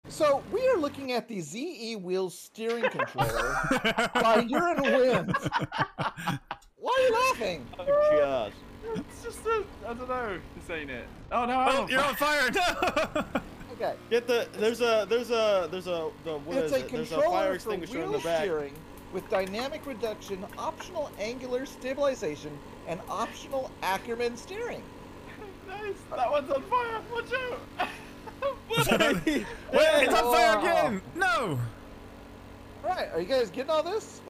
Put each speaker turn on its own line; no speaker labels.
So we are looking at the ZE Wheels steering controller by Urine Wind. Why are you laughing?
Oh gosh.
It's just I don't know. This ain't it. Oh no!
Oh, you're on fire! No!
Okay.
Get the there's a what
It's
is
a
it? There's a
controller
fire
for
extinguisher in
wheel
the back.
steering with dynamic reduction, optional angular stabilization, and optional Ackerman steering.
Nice. That one's on fire. Watch out!
Wait, it's on fire again! No!
All right, are you guys getting all this?